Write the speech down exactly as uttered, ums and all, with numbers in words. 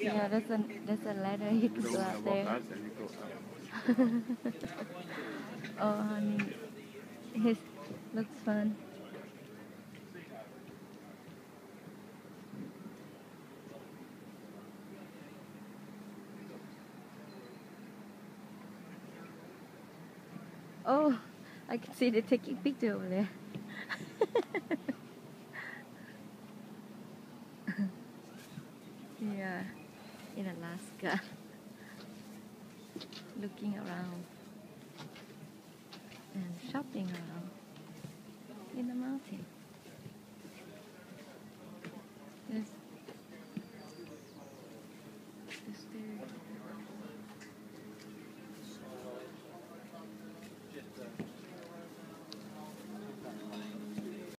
Yeah, there's a there's a ladder you can go out there. Oh, honey, it looks fun. Oh, I can see they're taking picture over there. Yeah, in Alaska, looking around and shopping around in the mountain.